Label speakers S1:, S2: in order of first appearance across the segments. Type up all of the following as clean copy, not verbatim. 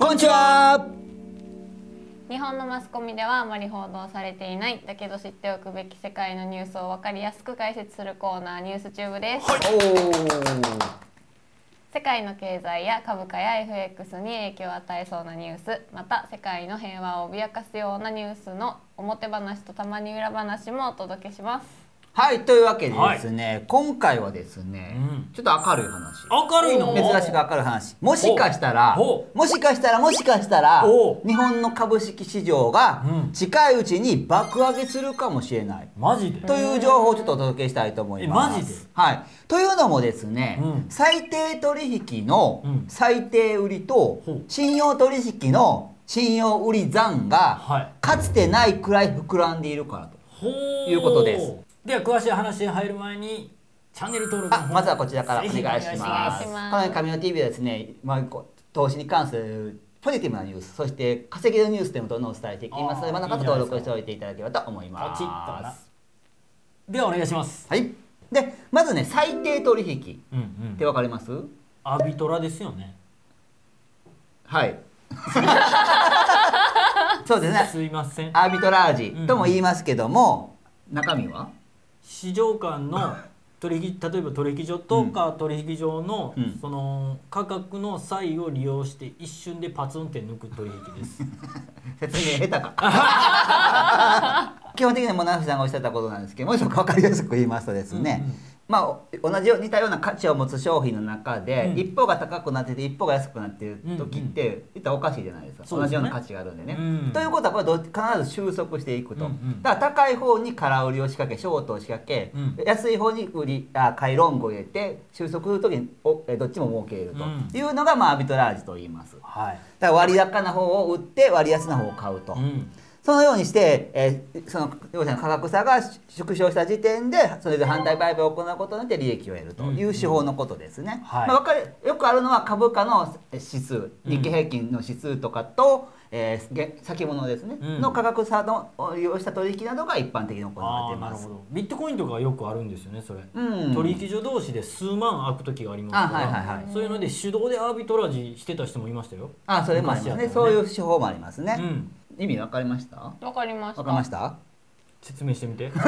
S1: こんにちは。
S2: 日本のマスコミではあまり報道されていないだけど知っておくべき世界のニュースを分かりやすく解説するコーナーニュースチューブです、世界の経済や株価や FX に影響を与えそうなニュース、また世界の平和を脅かすようなニュースの表話とたまに裏話もお届けします。
S1: はい、というわけでですね、今回はですね、ちょっと明るい話。
S3: 明るいの？
S1: 珍しく明るい話。もしかしたら日本の株式市場が近いうちに爆上げするかもしれない。
S3: マジで？
S1: という情報をちょっとお届けしたいと思います。
S3: マジで？
S1: はい。というのもですね、最低取引の最低売りと信用取引の信用売り残がかつてないくらい膨らんでいるからということです。
S3: では詳しい話に入る前にチャンネル登録
S1: まずはこちらからお願いします。この神野 TV はですね、投資に関するポジティブなニュース、そして稼げるニュースというのをどんどんお伝えしていきますので、まだ登録しておいていただければと思います。
S3: ではお願いします。
S1: はい。で、まずね、最低取引ってわかります？
S3: アビトラですよね。
S1: はい。そうですね。
S3: すいません。
S1: アービトラージとも言いますけども、中身は？
S3: 市場間の例えば取引所とか取引所のその価格の差異を利用して一瞬でパツンって抜く取引です。
S1: 説明下手か。基本的にはナフさんがおっしゃったことなんですけど、もうちょっと分かりやすく言いますとですね、同じ似たような価値を持つ商品の中で、一方が高くなってて一方が安くなってる時って言ったらおかしいじゃないですか。同じような価値があるんでね。ということはこれ必ず収束していくと。だから高い方に空売りを仕掛け、ショートを仕掛け、安い方に買いロングを入れて収束する時にどっちも儲けるというのがアービトラージと言います。だから割高な方を売って割安な方を買うと。そのようにして、その両者の価格差が縮小した時点でそれで反対売買を行うことによって利益を得るという手法のことですね。よくあるのは株価の指数、日経平均の指数とかと、先物ですね、の価格差を利用した取引などが一般的に行われています。
S3: ビットコインとかよくあるんですよね、それ。取引所同士で数万開く時がありますから、そういうので手動でアービトラージしてた人もいましたよ。
S1: それもありますね。そういう手法もありますね。意味分かりました？
S2: 分かりました。
S1: 分かりました？
S3: 説明してみて。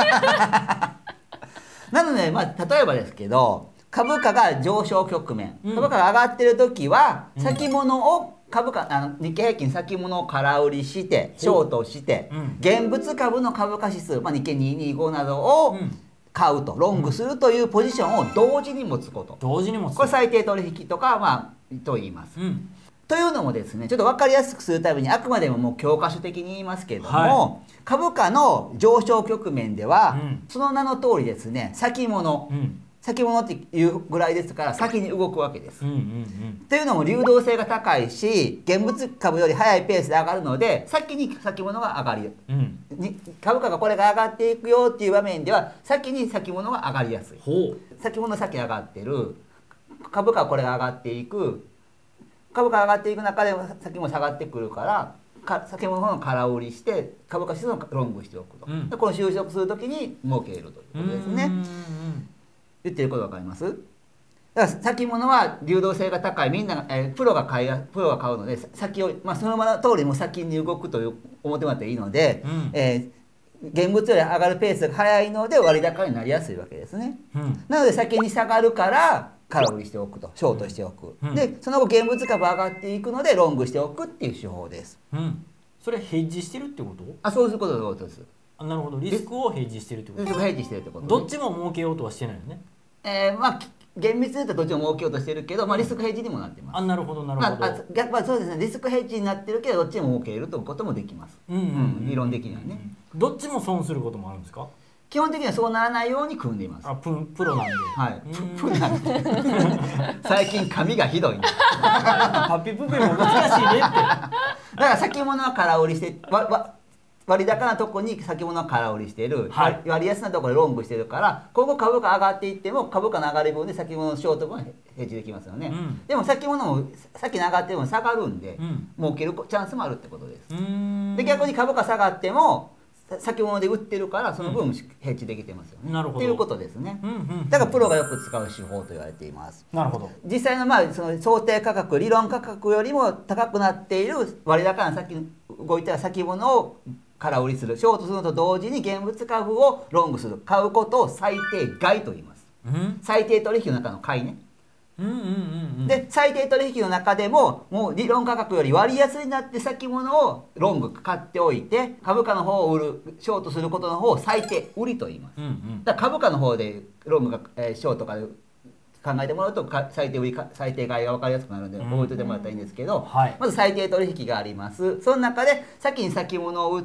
S1: なので、例えばですけど、株価が上昇局面、株価が上がってる時は、先物を日経平均先物を空売りしてショートして、現物株の株価指数、日経225などを買うと、ロングするというポジションを同時に持つこと。これ最低取引とかと言います。というのもですね、ちょっと分かりやすくするためにあくまでも教科書的に言いますけれども、株価の上昇局面では、その名の通りですね、先物っていうぐらいですから先に動くわけです。というのも流動性が高いし、現物株より速いペースで上がるので先に先物が上がり、株価がこれが上がっていくよっていう場面では先に先物が上がりやすい。先物先上がってる、株価はこれが上がっていく、株価が上がっていく中で先も下がってくるから先物の空売りして株価指数のロングしておくと、この収束するときに儲けるということですね。言ってること分かります？だから先物は流動性が高い、みんなプロが買うので先を、そのまま通りも先に動くと思ってもらっていいので、現物より上がるペースが速いので割高になりやすいわけですね。なので先に下がるから空売りしておくと、ショートしておく、でその後現物株上がっていくのでロングしておくっていう手法です。
S3: それヘッジしてるってこと？
S1: そういうことです。
S3: なるほど、リスクをヘッジしてるってこと。
S1: リスクをヘッジしてるってこと。
S3: どっちも儲けようとはしてないよね。
S1: 厳密に言うとどっちも儲けようとしてるけど、リスクヘッジにもなってます。
S3: なるほどなるほど。
S1: そうですね、リスクヘッジになってるけどどっちも儲けるということもできます。理論的にはね。
S3: どっちも損することもあるんですか？
S1: 基本的にはそうならないように組んでいます。
S3: プロなんで。
S1: プロなんで。最近髪がひどい。
S3: パピプペも難しいねって。だ
S1: から先物は空売りして割高なとこに先物は空売りしている、割安なところでロングしてるから、今後株価上がっていっても株価の上がり分で先物のショート分はヘッジできますよね。でも先物も先に上がっても下がるんで、儲けるチャンスもあるってことです。で逆に株価下がっても先物で売ってるからその分ヘッジできてますよね。
S3: なるほど
S1: っていうことですね。
S3: うんうん、
S1: だからプロがよく使う手法と言われています。
S3: なるほど。
S1: 実際のその想定価格、理論価格よりも高くなっている割高な先動いた先物を空売りする、ショートするのと同時に現物株をロングする、買うことを最低買いと言います。最低取引の中の買いね。で最低取引の中でももう理論価格より割安になって先物をロング買っておいて株価の方を売るショートすることの方を最低売りと言います。だから株価の方でロングが、ショートかで考えてもらうと最低売りか最低買いが分かりやすくなるので覚えておいてもらったらいいんですけど、まず最低取引があります。その中で先に先物を売って、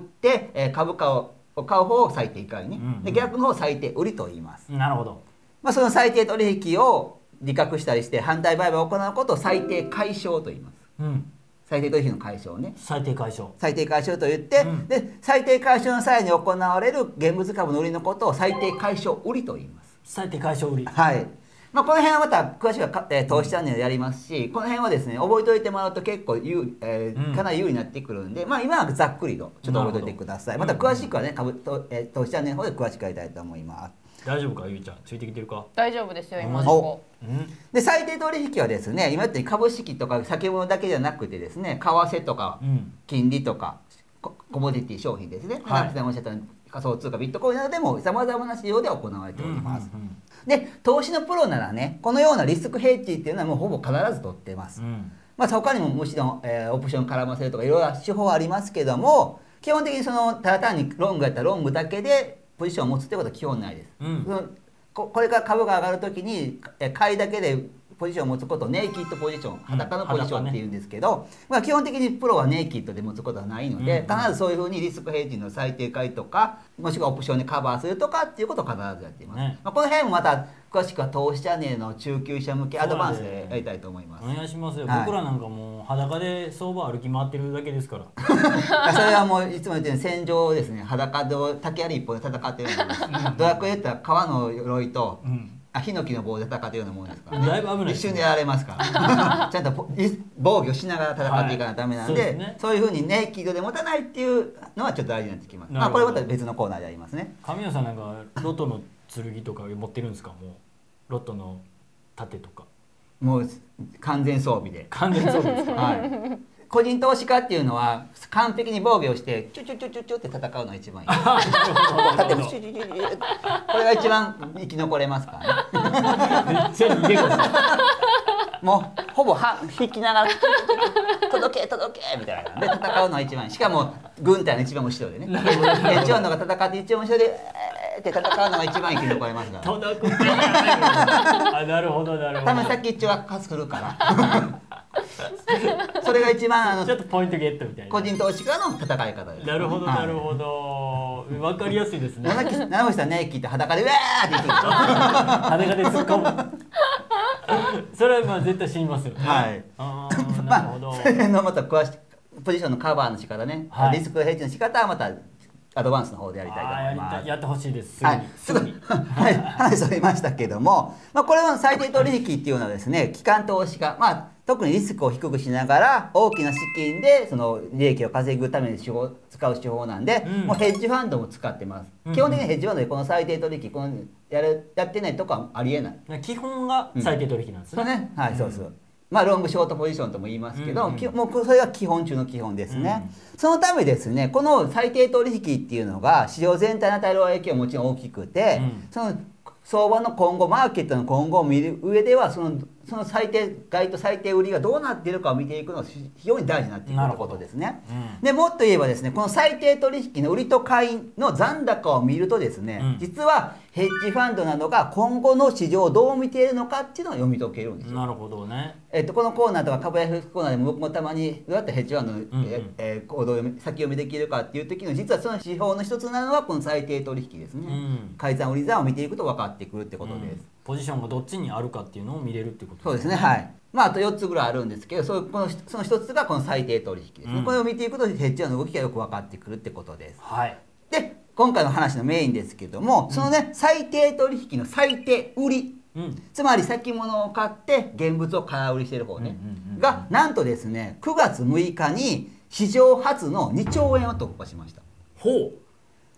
S1: 株価を買う方を最低買いね、で逆の方を最低売りと言います。
S3: なるほど。
S1: その最低取引を利確したりして反対売買を行うことを最低解消と言います。最低取引の解消ね。
S3: 最低解消。
S1: 最低解消と言って、で最低解消の際に行われる現物株の売りのことを最低解消売りと言います。
S3: 最低解消売り。
S1: はい。この辺はまた詳しくは投資チャンネルでやりますし、この辺はですね覚えておいてもらうと結構かなり有利になってくるんで、今はざっくりとちょっと覚えておいてください。また詳しくはね投資チャンネルの方で詳しくやりたいと思います。
S3: 大丈夫かゆうちゃん、ついてきてるか。
S2: 大丈夫ですよ今のとこ。
S1: で最低取引はですね今言ったように株式とか先物だけじゃなくてですね為替とか金利とかコモディティ商品ですね、おっしゃった仮想通貨ビットコインなどでもさまざまな市場で行われております。で投資のプロならねこのようなリスクヘッジっていうのはもうほぼ必ず取ってます。他にももちろん、オプション絡ませるとかいろいろ手法はありますけども基本的にただ単にロングやったらロングだけでポジションを持つってことは基本ないです。これから株が上がるときに買いだけでポジションを持つことをネイキッドポジション、裸のポジションっていうんですけど、基本的にプロはネイキッドで持つことはないので、必ずそういうふうにリスクヘッジの最低買いとかもしくはオプションでカバーするとかっていうことを必ずやっています。この辺もまた詳しくは投資チャンネルの中級者向けアドバンスでやりたいと思います。
S3: お願いしますよ。僕らなんかもう裸で相場歩き回ってるだけですから。
S1: それはもういつも言ってる戦場ですね。裸で竹槍一本で戦ってるんです。ドラクエやったら革の鎧とヒノキの棒で戦ってるようなもんですから、
S3: だいぶ危ない。
S1: 一瞬でやられますから。ちゃんと防御しながら戦っていかないとダメなんで、そういうふうにネイキッドで持たないっていうのはちょっと大事になってきます。これまた別のコーナーでありますね。
S3: 神谷さんなんかロトの剣とか持ってるんですか。もうロトの盾とか。
S1: もう完全装備で。
S3: 完全装備ですか。
S1: はい。個人投資家っていうのは完璧に防御をしてチュチュチュチュチュって戦うのが一番いい。盾もチュチュチュチュこれが一番生き残れますからね。
S3: めっちゃ逃げます。
S1: もうほぼ引きながら届け届けみたいなで戦うのが一番いい。しかも軍隊の一番後ろでね。ジョンのが戦って一番後ろでって戦うのが一番生き残れますから。
S3: 届く。あ、なるほどなるほど。
S1: 多分先っちょが勝つるから。それが一番
S3: ちょっとポイントゲットみたいな
S1: 個人投資家の戦い方です。
S3: なるほどなるほど。分かりやすいですね。
S1: 七口さんネイキッド裸でうわーっていくんですよ。
S3: 裸で突っ込む。それはまあ絶対死にますよね。
S1: はい。
S3: なるほど。
S1: それのまた詳しいポジションのカバーの仕方ね、リスクヘッジの仕方はまたアドバンスの方でやりたいと思います。
S3: やってほしいです。
S1: すぐに話それましたけども、これは最低取引っていうのはですね、機関投資家、特にリスクを低くしながら大きな資金でその利益を稼ぐために使う手法なんで、もうヘッジファンドも使ってます。基本的にヘッジファンドでこの最低取引やってないとかありえない。
S3: 基本が最低取引なんですね。
S1: はい、そうそう。ロングショートポジションとも言いますけど、もうそれが基本中の基本ですね。そのためですね、この最低取引っていうのが市場全体に与える影響はもちろん大きくて、その相場の今後マーケットの今後を見る上ではその最低買いと最低売りがどうなっているかを見ていくのが非常に大事になっていくということですね。でもっと言えばですね、この最低取引の売りと買いの残高を見るとですね、実はヘッジファンドなどが今後の市場をどう見ているのかっていうのを読み解けるんですよ。
S3: なるほどね。
S1: このコーナーとか株 FX コーナーでも僕もたまにどうやってヘッジファンドの行動を先読みできるかっていう時の実はその指標の一つなのはこの最低取引ですね。買い算売り算を見ていくと分かってくるってことです。
S3: ポジションがどっちにあるかっていうのを見れるってことですね。
S1: そうですね。はい。あと4つぐらいあるんですけど、その1つがこの最低取引ですね。これを見ていくとヘッジファンドの動きがよく分かってくるってことです。
S3: はい。
S1: で今回の話のメインですけども、そのね最低取引の最低売り、つまり先物を買って現物を空売りしてる方ねがなんとですね9月6日に史上初の2兆円を突破しました。
S3: ほう。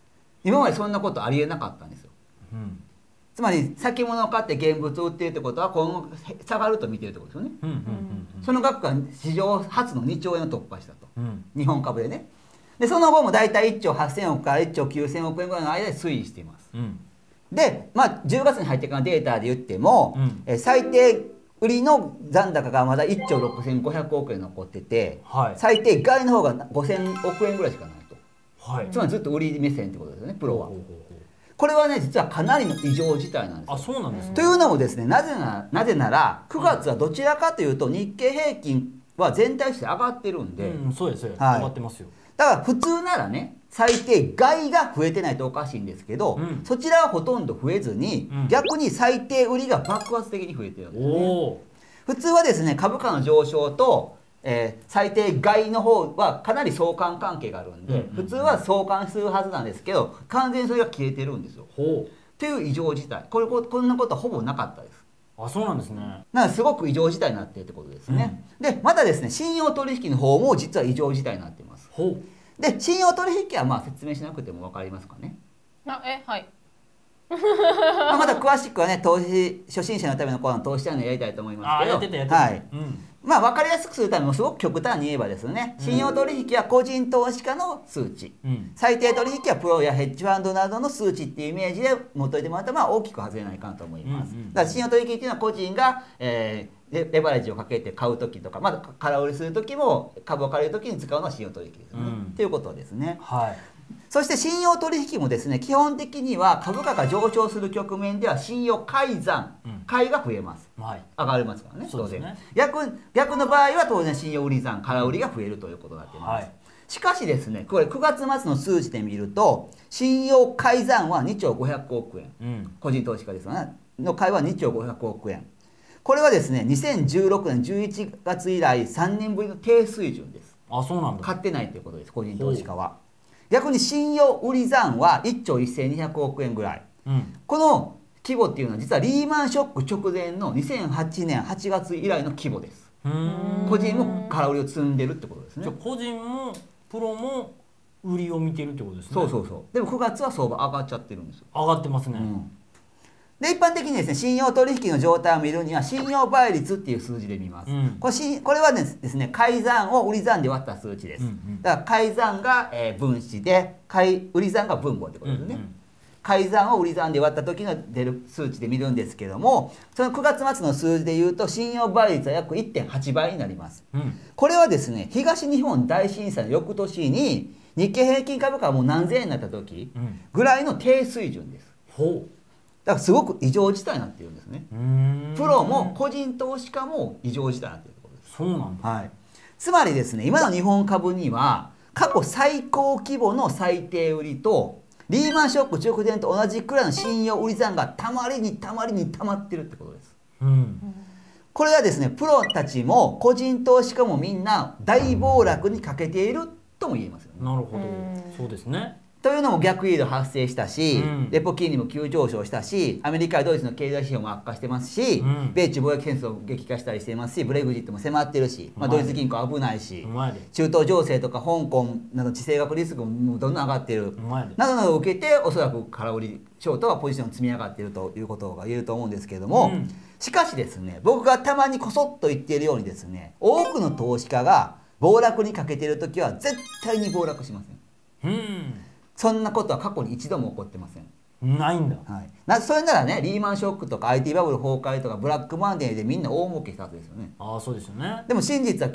S1: 今までそんなことありえなかったんですよ。
S3: うん
S1: つまり先物を買って現物を売っているってことは今後下がると見てるってことですよね。
S3: うんうん
S1: その額が史上初の2兆円を突破したと、
S3: うん
S1: 日本株でね。でその後も大体1兆8000億から1兆9000億円ぐらいの間で推移しています。
S3: うん
S1: で、10月に入ってからのデータで言っても、
S3: うん
S1: 最低売りの残高がまだ1兆6500億円残ってて、
S3: はい
S1: 最低買いの方が5000億円ぐらいしかないと。
S3: はい
S1: つまりずっと売り目線ってことですよね、プロは。
S3: ほうほうほう
S1: これはね実はかなりの異常事態なんですよ。
S3: あ、そうなんですね。
S1: というのもですね、なぜなら9月はどちらかというと日経平均は全体として上がってるんで、
S3: うん、そうですそうです、
S1: はい
S3: 上がってますよ。
S1: だから普通ならね最低買いが増えてないとおかしいんですけど、
S3: うん
S1: そちらはほとんど増えずに、
S3: うん
S1: 逆に最低売りが爆発的に増えてるんですね。
S3: おお
S1: 普通はですね株価の上昇と、最低買いの方はかなり相関関係があるんで、
S3: うんうんうん
S1: 普通は相関するはずなんですけど完全にそれが消えてるんですよ。
S3: ほ
S1: という異常事態、こんなことはほぼなかったです。
S3: う。あ、そうなんですね。
S1: だからすごく異常事態になっているってことですね。でまたですね信用取引の方も実は異常事態になっています。
S3: ほう。
S1: で信用取引は説明しなくても分かりますかね。
S2: はい
S1: また詳しくはね投資初心者のためのコーナー投資チャンネルやりたいと思いますけど、
S3: やってた。
S1: はい、
S3: うん。
S1: 分かりやすくするためにもすごく極端に言えばですね、信用取引は個人投資家の数値、
S3: うん。
S1: 最低取引はプロやヘッジファンドなどの数値っていうイメージで持っといてもらうと大きく外れないかなと思います。
S3: うんうん
S1: だから信用取引っていうのは個人が、レバレッジをかけて買う時とか、空売りする時も株を借りる時に使うのは信用取引ですよね。ということですね。
S3: はい。
S1: そして信用取引もですね基本的には株価が上昇する局面では信用改ざん、買いが増えます。
S3: はい。
S1: 上がりますからね、当然
S3: そうですね。
S1: 逆の場合は当然信用売り算空売りが増えるということになっています。
S3: はい。
S1: しかしですねこれ9月末の数字で見ると信用改ざんは2兆500億円、
S3: うん。
S1: 個人投資家ですよねの買いは2兆500億円、これはですね2016年11月以来3年ぶりの低水準です。
S3: あ、そうなんだ。
S1: 買ってないということです、個人投資家は。逆に信用売り算は1兆1200億円ぐらい。
S3: うん。
S1: この規模っていうのは実はリーマンショック直前の2008年8月以来の規模です。個人も空売りを積んでるってことですね。
S3: じゃあ個人もプロも売りを見てるってことですね。
S1: そうそうそう。でも9月は相場上がっちゃってるんですよ。
S3: 上がってますね。
S1: で一般的にですね信用取引の状態を見るには信用倍率っていう数字で見ます。これはですね改ざんを売り算で割った数値です。だから改ざんが分子で売り算が分母ってことですね。改ざんを売り算で割った時の出る数値で見るんですけども、その9月末の数字でいうと信用倍率は約 1.8 倍になります。これはですね東日本大震災の翌年に日経平均株価がもう何千円になった時ぐらいの低水準です。
S3: ほう。
S1: だからすごく異常事態になっているんですね。プロも個人投資家も異常事態になっているということです。
S3: そうなんだ。
S1: はい。つまりですね今の日本株には過去最高規模の最低売りとリーマンショック直前と同じくらいの信用売り算がたまりにたまってるってことです。これはですねプロたちも個人投資家もみんな大暴落にかけているとも言えますよね。
S3: なるほど。そうですね。
S1: というのも逆イールド発生したし、レポ金利も急上昇したし、アメリカやドイツの経済指標も悪化してますし、米中貿易戦争を激化したりしてますし、ブレグジットも迫ってるし、ドイツ銀行危ないし、中東情勢とか香港など地政学リスクもどんどん上がっているなどなどを受けておそらく空売りショートはポジション積み上がっているということが言えると思うんですけれども、しかしですね僕がたまにこそっと言っているようにですね多くの投資家が暴落にかけている時は絶対に暴落しません。そんなことは過去に一度も起こってません。
S3: ないんだ。
S1: それならねリーマンショックとか IT バブル崩壊とかブラックマンデーでみんな大儲けしたはずですよね。
S3: ああ、そうですよね。
S1: でも真実は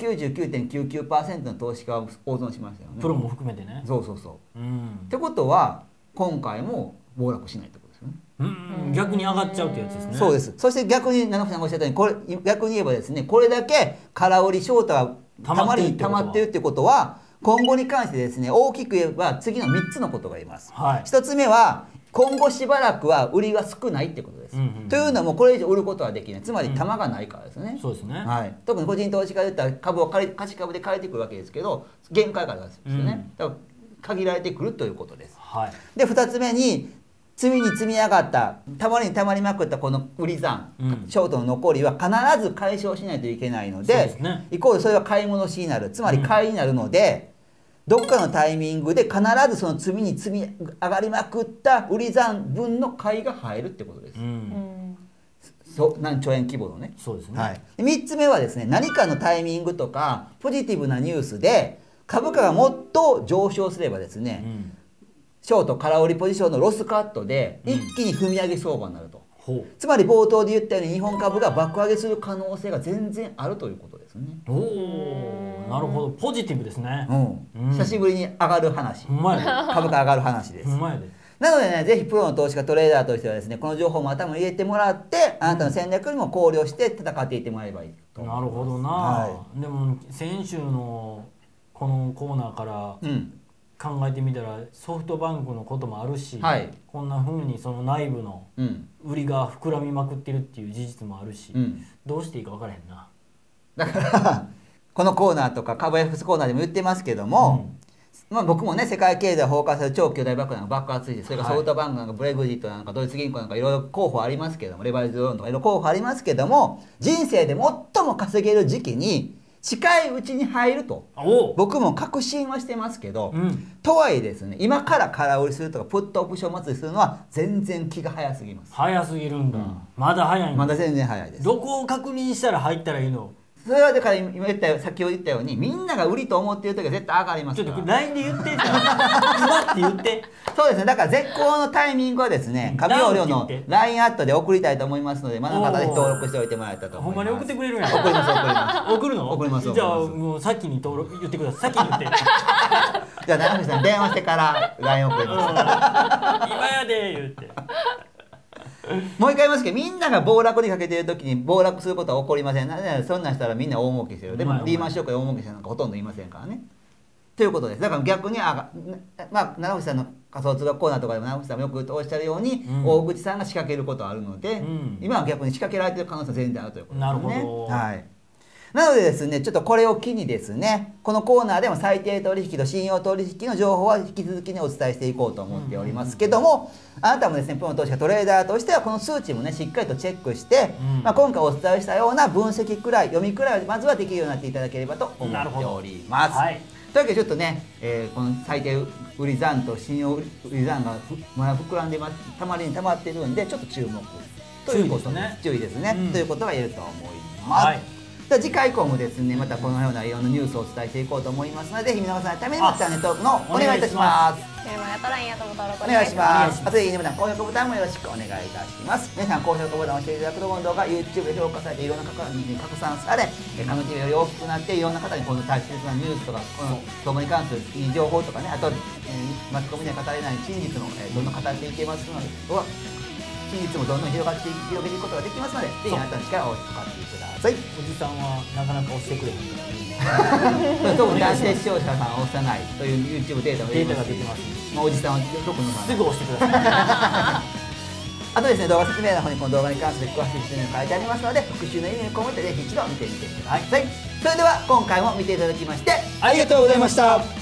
S1: 99.99% の投資家は大損しましたよね。
S3: プロも含めてね。
S1: そう。ってことは今回も暴落しないってことですよね。
S3: 逆に上がっちゃうってやつですね。
S1: そうです。そして逆に七木さんがおっしゃったように逆に言えばですねこれだけ空売りショートがたまってるってことは今後に関してですね大きく言えば次の3つのことが言えます。1つ目は今後しばらくは売りが少ないってことです。というのもこれ以上売ることはできない。つまり玉がないからですね。
S3: そうですね。
S1: 特に個人投資家で言ったら株を貸し株で借りてくるわけですけど限界があるわけですよね。だから限られてくるということです。で2つ目に積み上がったたまりまくったこの売り算、ショートの残りは必ず解消しないといけないので、イコールそれは買い戻しになる、つまり買いになるので、 どこかのタイミングで必ずその積みに積み上がりまくった売り算分の買いが入るってことです。何兆円規模のね。
S3: そうですね。
S1: はい。3つ目はですね、何かのタイミングとかポジティブなニュースで株価がもっと上昇すればですね、ショート空売りポジションのロスカットで一気に踏み上げ相場になると。つまり冒頭で言ったように日本株が爆上げする可能性が全然あるということですね。
S3: おお、なるほど、ポジティブですね。
S1: 久しぶりに上がる話、株価上がる話です。なのでね、ぜひプロの投資家トレーダーとしてはですね、この情報も頭に入れてもらって、あなたの戦略にも考慮して戦っていってもらえばいいと。
S3: なるほどな。でも先週のこのコーナーから考えてみたらソフトバンクのこともあるし、こんな風にその内部の売りが膨らみまくってるっていう事実もあるし、どうしていいか分からへんな。
S1: だからこのコーナーとか株 FX コーナーでも言ってますけども、まあ僕もね、世界経済崩壊する超巨大爆弾が爆発して、それからソフトバンクなんかブレグジットなんかドイツ銀行なんかいろいろ候補ありますけども、レバレッジドローンとかいろいろ候補ありますけども、人生で最も稼げる時期に近いうちに入ると僕も確信はしてますけど、とはいえですね、今から空売りするとかプットオプション祭りするのは全然気が早すぎます。
S3: 早すぎるんだ。まだ早いんだ。
S1: まだ全然早いです。
S3: どこを確認したら入ったらいいの？
S1: それはだから今言ったよ、先ほど言ったように、みんなが売りと思っている時は絶対上がりますから。
S3: ちょっと LINE で言って今って言って。
S1: そうですね。だから絶好のタイミングはですね、上容量の LINE アットで送りたいと思いますので、まだの方で登録しておいてもらえたらと思います。
S3: ほんまに送ってくれるんや。
S1: 送ります送ります。
S3: 送るの？
S1: 送ります。
S3: じゃあもう先に登録言ってください。先に言って。
S1: じゃあ七口さん電話してから LINE 送ります。
S3: 今やで言って。
S1: もう一回言いますけど、みんなが暴落にかけている時に暴落することは起こりません。なぜならそんなんしたらみんな大儲けしてる。でもリーマンショックで大儲けしてるなんかほとんどいませんからね。ということです。だから逆にまあ七口さんの仮想通貨コーナーとかでも七口さんもよくおっしゃるように、大口さんが仕掛けることはあるので、今は逆に仕掛けられている可能性は全然あるということですね。なるほど。はい。なのでですね、ちょっとこれを機にですね、このコーナーでも最低取引と信用取引の情報は引き続きにお伝えしていこうと思っておりますけども、あなたもですね、プロの投資家トレーダーとしてはこの数値もね、しっかりとチェックして、まあ今回お伝えしたような分析くらい、読みくらいまずはできるようになっていただければと思っております。というわけでちょっとね、この最低売り算と信用売り算がまだ膨らんでたまりにたまってるんで、ちょっと注目ということね、注意ですね、ということが言えると思います。次回以降もですね、またこのようないろんなニュースをお伝えしていこうと思いますので、ぜひ皆さんのためにもチャンネル登録のお願いいたします。
S2: メルマガと LINE アットも登録
S1: お願いします。あとでいいねボタン、高評価ボタンもよろしくお願いいたします。皆さん高評価ボタンを押していただくとこの動画 YouTube で評価されていろんな方に拡散され、可能性がより大きくなっていろんな方にこの大切なニュースとかこの相場に関するいい情報とかね、あと、マスコミでは語れない真実の、どんどん語っていけますので、真実もどんどん広げていくことができますので、ぜひあなたの力を使ってください。
S3: おじさんはなかなか押してくれへん。
S1: 特に男性視聴者さんは押さないという YouTube データが出てます。おじさんは特に
S3: すぐ押してください。
S1: あとですね、動画説明の方にこの動画に関する詳しい説明が書いてありますので、復習の意味を込めてぜひ一度見てみてください。それでは今回も見ていただきましてありがとうございました。